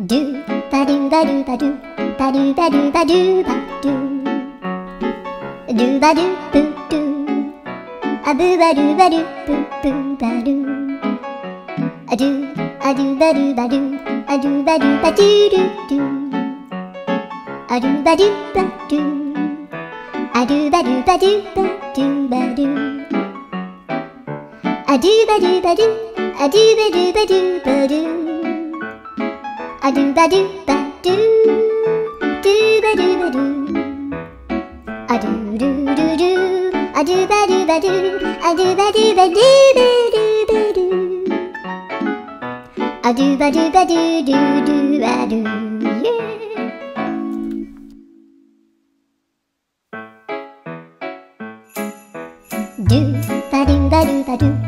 ドゥバドゥバドゥバドゥバドゥバドゥバドゥバドゥドゥバドゥブドゥアブバドゥバドゥブブバドゥアドゥアドゥバドゥバドゥアドゥバドゥバドゥドゥドゥアドゥバドゥバドゥアドゥバドゥバドゥバドゥバドゥアドゥバドゥバドゥアドゥバドゥバドゥバドゥアドゥバドゥバドゥドゥバドゥバドゥアドゥルルルアドゥバドゥバドゥアドゥバドゥバドゥバドゥバドゥアドゥバドゥバドゥドゥドゥアドゥドゥバドゥバドゥバドゥ